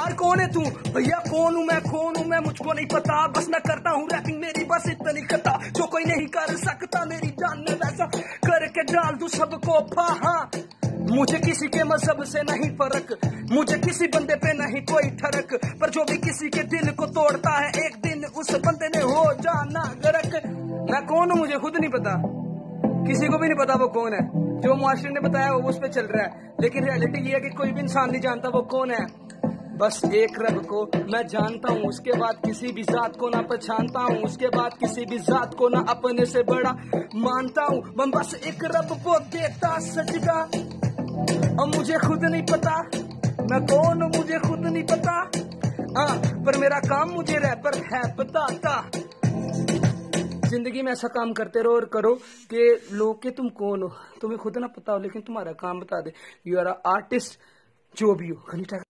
यार कौन है तू? भैया कौन हूँ मैं मुझको नहीं पता, बस मैं करता हूँ रैपिंग, मेरी बस इतनी कथा, जो कोई नहीं कर सकता मेरी जान में वैसा करके डाल दूं सबको फाहा। मुझे किसी के मजहब से नहीं फर्क, मुझे किसी बंदे पे नहीं कोई ठरक, पर जो भी किसी के दिल को तोड़ता है एक दिन उस बंदे ने हो जाना गरक। मैं कौन हूँ मुझे खुद नहीं पता, किसी को भी नहीं पता वो कौन है। जो मास्टर ने बताया वो उस पे चल रहा है, लेकिन रियलिटी ये है कि कोई भी इंसान नहीं जानता वो कौन है। बस एक रब को मैं जानता हूँ, उसके बाद किसी भी जात को ना पहचानता हूँ, उसके बाद किसी भी जात को ना अपने से बड़ा मानता हूँ। मैं बस एक रब को देता सजदा, और मुझे खुद नहीं पता मैं कौन हूँ, मुझे खुद नहीं पता। पर मेरा काम मुझे रैपर है बताता। जिंदगी में ऐसा काम करते रहो और करो कि लोग के तुम कौन हो तुम्हें खुद ना पता हो, लेकिन तुम्हारा काम बता दे। यू आर आर्टिस्ट, जो भी हो।